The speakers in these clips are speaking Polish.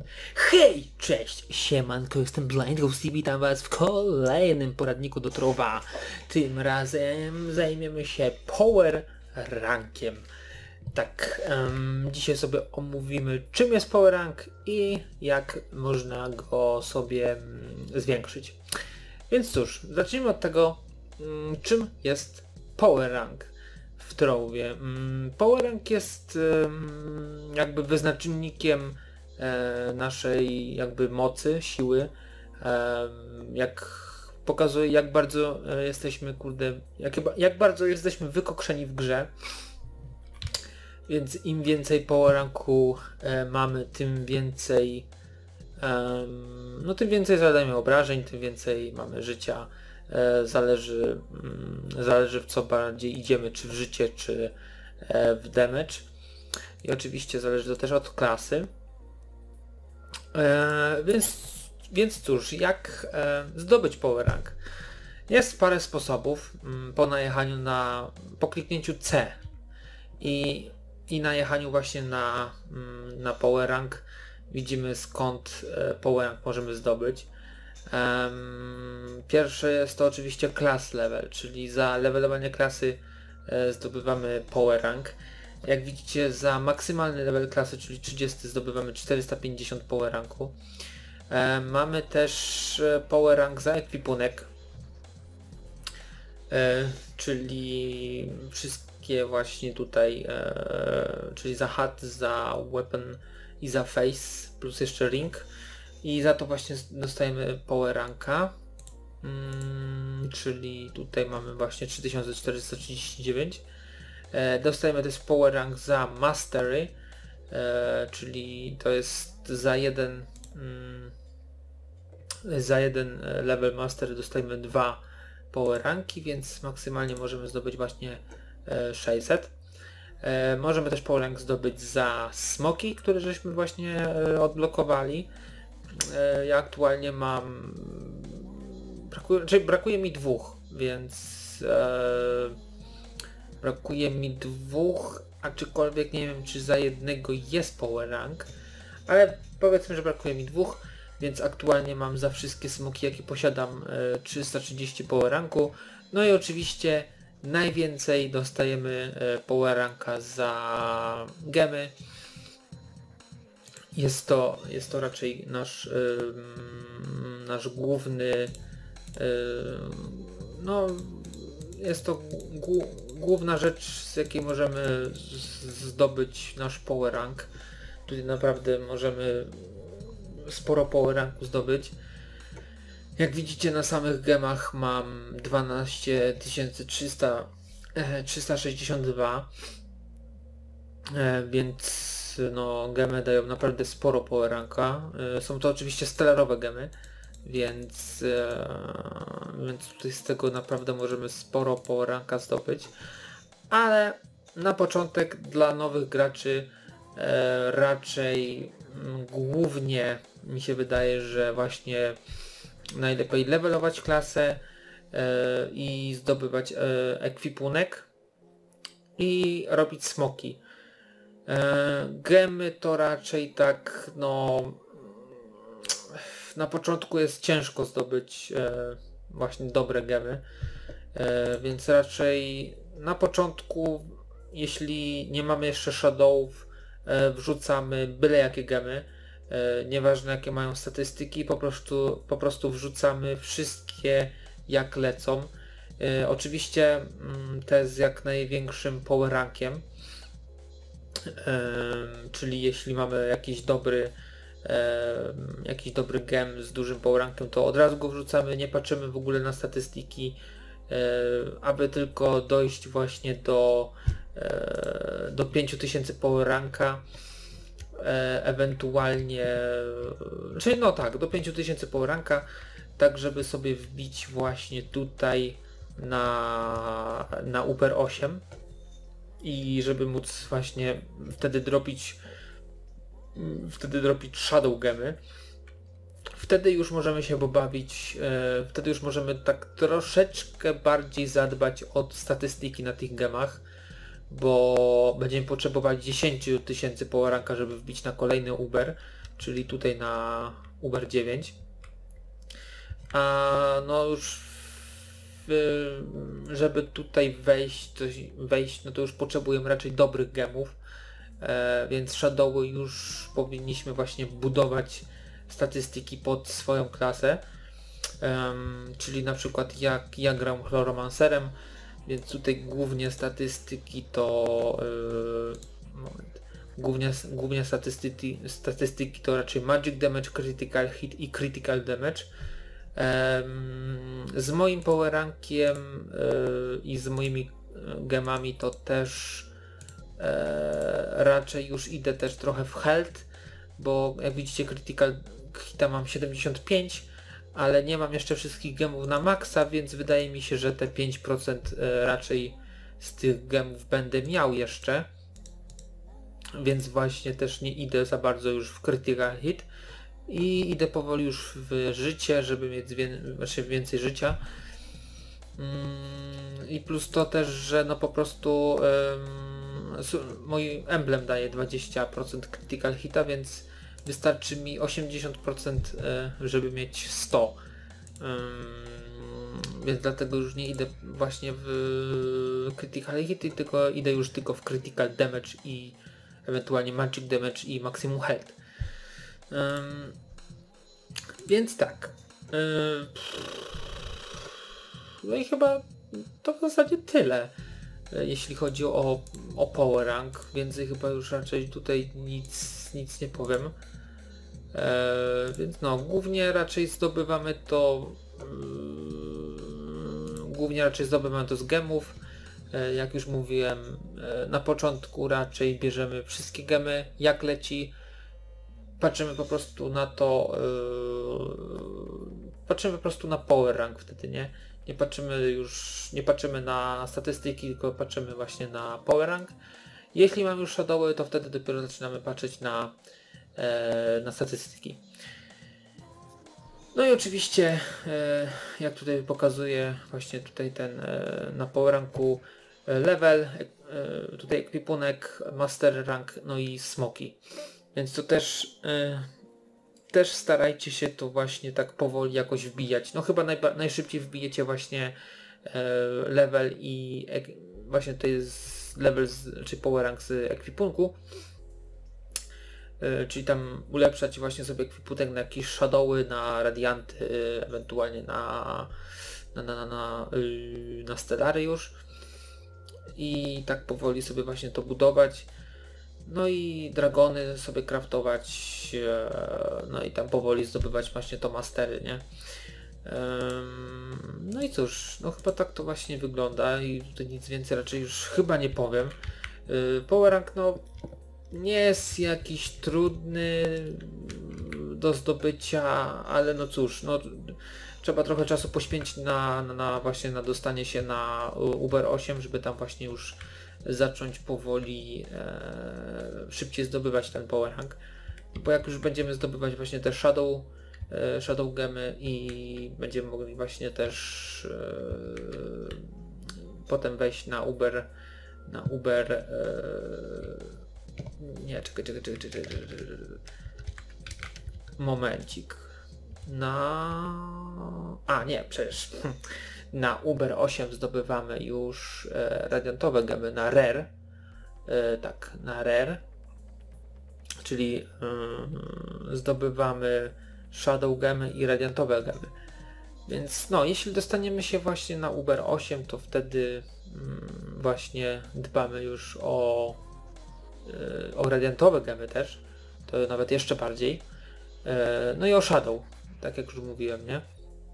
Hej, cześć, siemanko, jestem Blind Ghost i witam was w kolejnym poradniku do Trowa. Tym razem zajmiemy się Power Rankiem. Tak, dzisiaj sobie omówimy, czym jest Power Rank i jak można go sobie zwiększyć. Więc cóż, zacznijmy od tego, czym jest Power Rank w Trowie. Power Rank jest jakby wyznacznikiem naszej jakby mocy, siły, jak pokazuje, jak bardzo jesteśmy, jak bardzo jesteśmy wykokszeni w grze. Więc im więcej power ranku mamy, tym więcej tym więcej zadajemy obrażeń, tym więcej mamy życia. Zależy w co bardziej idziemy, czy w życie, czy w damage. I oczywiście zależy to też od klasy. Więc cóż, jak zdobyć power rank? Jest parę sposobów po najechaniu po kliknięciu C i najechaniu właśnie na power rank widzimy skąd power rank możemy zdobyć. Pierwsze jest to oczywiście class level, czyli za levelowanie klasy zdobywamy power rank. Jak widzicie, za maksymalny level klasy, czyli 30, zdobywamy 450 power ranku. Mamy też power rank za ekwipunek, czyli wszystkie właśnie tutaj, czyli za hat, za weapon i za face, plus jeszcze ring. I za to właśnie dostajemy power ranka, czyli tutaj mamy właśnie 3439. Dostajemy też power rank za mastery, czyli to jest za jeden level mastery dostajemy 2 power ranki, więc maksymalnie możemy zdobyć właśnie 600. Możemy też power rank zdobyć za smoki, które żeśmy właśnie odblokowali. Ja aktualnie mam brakuje mi 2, więc brakuje mi 2, aczkolwiek nie wiem, czy za jednego jest power rank, ale powiedzmy, że brakuje mi 2, więc aktualnie mam za wszystkie smoki, jakie posiadam, 330 power ranku. No i oczywiście najwięcej dostajemy power ranka za gemy. Jest to raczej nasz główny, jest to główna rzecz, z jakiej możemy zdobyć nasz power rank. Tutaj naprawdę możemy sporo power ranku zdobyć. Jak widzicie, na samych gemach mam 12362, więc gemy dają naprawdę sporo power ranka. Są to oczywiście stellarowe gemy, więc tutaj z tego naprawdę możemy sporo power ranka zdobyć. Ale na początek dla nowych graczy raczej głównie mi się wydaje, że właśnie najlepiej levelować klasę i zdobywać ekwipunek i robić smoki. Gemy to raczej tak, na początku jest ciężko zdobyć właśnie dobre gemy, więc raczej na początku, jeśli nie mamy jeszcze shadowów, wrzucamy byle jakie gemy, nieważne jakie mają statystyki, po prostu wrzucamy wszystkie jak lecą. Oczywiście te z jak największym power rankiem, czyli jeśli mamy jakiś dobry gem z dużym power rankiem, to od razu go wrzucamy, nie patrzymy w ogóle na statystyki, aby tylko dojść właśnie do 5000 power ranka, ewentualnie, czyli do 5000 power ranka, tak żeby sobie wbić właśnie tutaj na Uber 8 i żeby móc właśnie wtedy dropić shadow gemy. Wtedy już możemy się pobawić, wtedy już możemy tak troszeczkę bardziej zadbać o statystyki na tych gemach, bo będziemy potrzebować 10 000 power ranka, żeby wbić na kolejny Uber, czyli tutaj na Uber 9. A no już żeby tutaj wejść, no to już potrzebujemy raczej dobrych gemów, więc Shadowy już powinniśmy właśnie budować statystyki pod swoją klasę, czyli na przykład jak ja gram Chloromancerem, więc tutaj głównie statystyki to głównie statystyki to raczej Magic Damage, Critical Hit i Critical Damage. Z moim power rankiem i z moimi gemami to też raczej już idę też trochę w health, bo jak widzicie Critical Hita mam 75, ale nie mam jeszcze wszystkich gemów na maksa, więc wydaje mi się, że te 5% raczej z tych gemów będę miał jeszcze, więc właśnie też nie idę za bardzo już w Critical Hit i idę powoli już w życie, żeby mieć więcej życia. I plus to też, że no po prostu mój emblem daje 20% Critical Hita, więc wystarczy mi 80%, żeby mieć 100. Więc dlatego już nie idę właśnie w Critical Hit, tylko idę już tylko w Critical Damage i ewentualnie Magic Damage i Maximum Health. Więc tak. No i chyba to w zasadzie tyle, jeśli chodzi o power rank, więcej chyba już raczej tutaj nic nie powiem. Więc no, głównie raczej zdobywamy to z gemów. Jak już mówiłem, na początku raczej bierzemy wszystkie gemy jak leci. Patrzymy po prostu na to, patrzymy po prostu na power rank wtedy, nie patrzymy na statystyki, tylko patrzymy właśnie na power rank. Jeśli mamy już shadowy, to wtedy dopiero zaczynamy patrzeć na statystyki. No i oczywiście, jak tutaj pokazuję właśnie tutaj ten na power ranku level, tutaj ekwipunek, master rank, no i smoki. Więc to też starajcie się to właśnie tak powoli jakoś wbijać. No chyba najszybciej wbijecie właśnie level i właśnie to jest level czy power rank z ekwipunku. Czyli tam ulepszać właśnie sobie ekwipunek na jakieś shadowy, na radianty, ewentualnie na stellary już. I tak powoli sobie właśnie to budować. No i dragony sobie craftować, no i tam powoli zdobywać właśnie to mastery, nie? No i cóż, no chyba tak to właśnie wygląda i tutaj nic więcej raczej już chyba nie powiem. Power rank no nie jest jakiś trudny do zdobycia, ale no cóż, no trzeba trochę czasu poświęcić właśnie na dostanie się na Uber 8, żeby tam właśnie już zacząć powoli szybciej zdobywać ten power rank, bo jak już będziemy zdobywać właśnie te shadow gemy i będziemy mogli właśnie też potem wejść na Uber nie, czekaj. Momencik. Na Uber 8 zdobywamy już radiantowe gemy na Rare. Tak, na Rare. Czyli zdobywamy Shadow gemy i radiantowe gemy. Więc no, jeśli dostaniemy się właśnie na Uber 8, to wtedy właśnie dbamy już o radiantowe gemy też. To nawet jeszcze bardziej. No i o Shadow, tak jak już mówiłem, nie?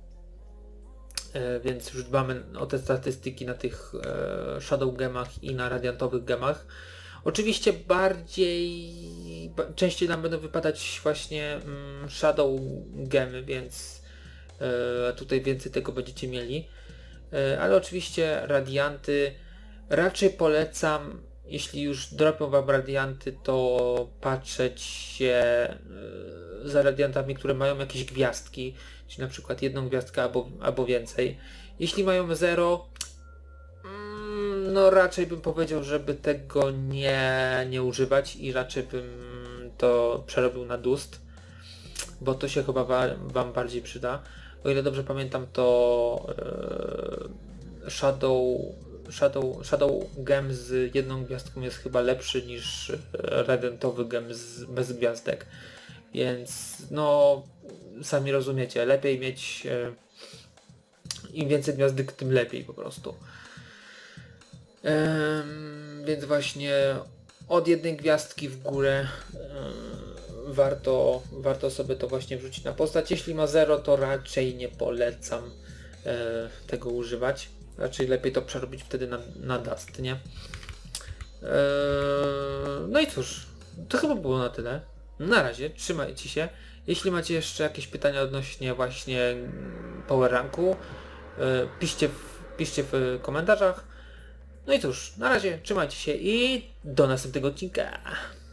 Więc już dbamy o te statystyki na tych Shadow gemach i na radiantowych gemach. Oczywiście częściej nam będą wypadać właśnie Shadow gemy, więc tutaj więcej tego będziecie mieli. Ale oczywiście radianty raczej polecam, jeśli już dropią wam radianty, to patrzeć się za radiantami, które mają jakieś gwiazdki, czyli na przykład jedną gwiazdkę albo więcej. Jeśli mają 0, no raczej bym powiedział, żeby tego nie używać i raczej bym to przerobił na dust. bo to się chyba wam bardziej przyda. O ile dobrze pamiętam, to Shadow Gem z jedną gwiazdką jest chyba lepszy niż redentowy gem bez gwiazdek. Więc no sami rozumiecie, lepiej mieć im więcej gwiazdek, tym lepiej po prostu. Więc właśnie od jednej gwiazdki w górę warto sobie to właśnie wrzucić na postać. Jeśli ma 0, to raczej nie polecam tego używać. Raczej lepiej to przerobić wtedy na Dust, nie? No i cóż, to chyba było na tyle. Na razie, trzymajcie się. Jeśli macie jeszcze jakieś pytania odnośnie właśnie Power Ranku, piszcie w komentarzach. No i cóż, na razie, trzymajcie się i do następnego odcinka.